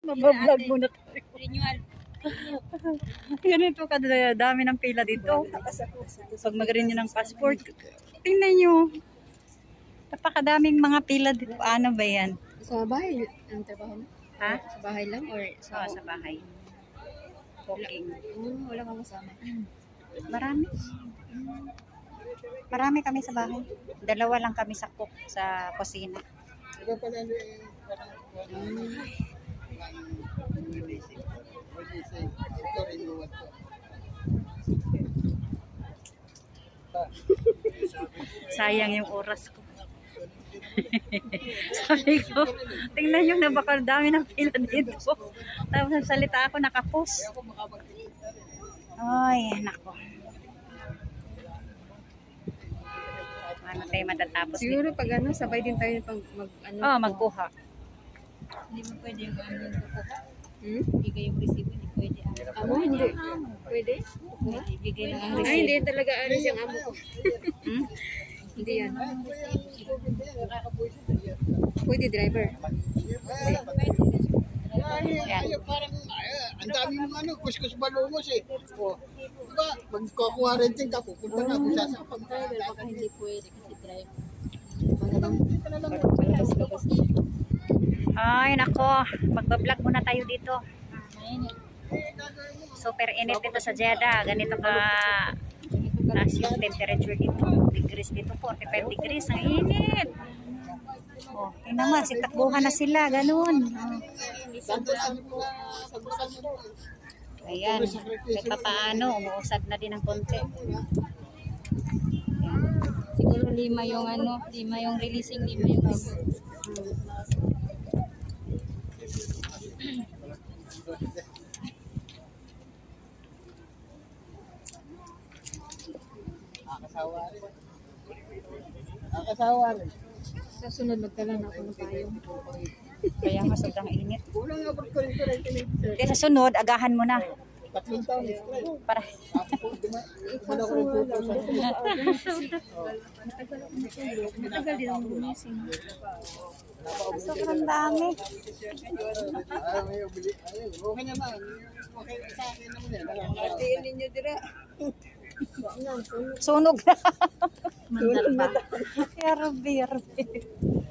Mabablog muna tayo. Renewal. Ganito kadami ng pila dito. Pag mag-renew ng passport, tingnan nyo. Napakadaming mga pila dito. Ano ba yan? Sa bahay ang trabaho mo? Ha? Sa bahay lang or sa Sa bahay. Walking. Wala kang kasama. Marami. Marami kami sa bahay. Dalawa lang kami sa cook, sa kusina. Sayang yung oras ko. Sabi ko, tingnan yung napakadami ng pila dito. Tapos nagsalita ako, nakapos. Ay, nako. Ano tayo matatapos? Siguro pag ano, sabay din tayo pag Magkuha. Hindi mo pwede yung ano yung kukuha. Bigay yung resibo, hindi pwede. Amo, hindi. Pwede? Ibigay lang ang resibo. Ay, hindi talaga alis yung amo ko. Hindi yan. Pwede driver. Yan. Parang ang dami mong ano, kuskus balungos eh. O, diba, magkukuwarenting ka, pupunta na kung sasapag. Hindi pwede kasi driver. Ay, nako. Magbablog muna tayo dito. Super init dito sa Jeddah. Ganito ka taas yung temperature dito. Degrees dito, 45 degrees. Ang init. Oh, yun naman, sitakbuhan na sila. Ganun. Ayan. Kahit pa paano, umuusad na din ng konti. Siguro 5 yung ano, 5 yung releasing, 5 yung Nakasawa rin. sa sunod magdala na ako ng payong. Kaya nga sobrang init. Kulang nga ko rin rin. Kaya sa sunod, agahan mo na. 3 taon straight. Para. Wala ko rin puto sa Matagal din ang gumising. Sobrang dami. Okay naman. Okay sa akin naman yan. Tiin ninyo dira. Sunog na. Sunog na. Yarbi.